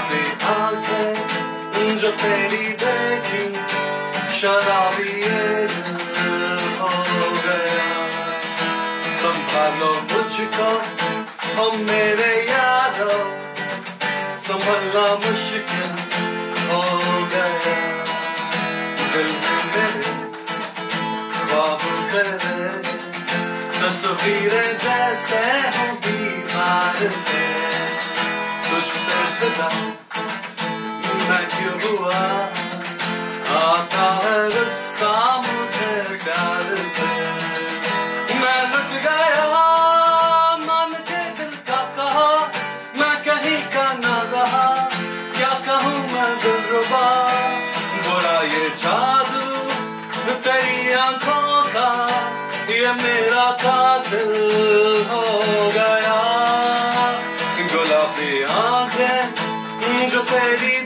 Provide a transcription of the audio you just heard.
गुलाबी आंखें जो तेरी देखी, शराबी ये दिल हो गया। संभालो मुझको ओ मेरे यारो, संभलना मुश्किल हो गया। दिल में मेरे ख्वाब तेरे, तस्वीरें जैसे हो दीवार पे, तुझ पे फिदा मैं क्यों हुआ, आता है गुस्सा मुझे प्यार पे। मैं लुट गया मान के दिल का कहा, मैं कहीं का ना रहा, क्या कहूँ मैं दिलरुबा। बुरा ये जादू तेरी आंखों का, ये मेरा कातिल हो गया। गुलाबी आंखें जो तेरी